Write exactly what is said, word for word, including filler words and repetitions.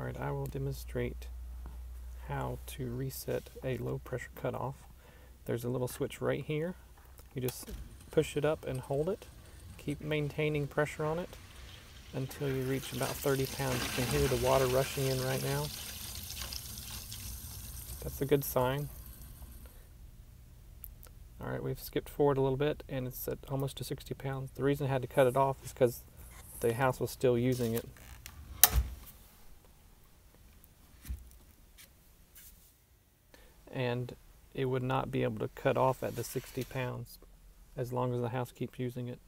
Alright, I will demonstrate how to reset a low pressure cutoff. There's a little switch right here. You just push it up and hold it. Keep maintaining pressure on it until you reach about thirty pounds. You can hear the water rushing in right now. That's a good sign. Alright, we've skipped forward a little bit and it's at almost to sixty pounds. The reason I had to cut it off is because the house was still using it. And it would not be able to cut off at the sixty pounds as long as the house keeps using it.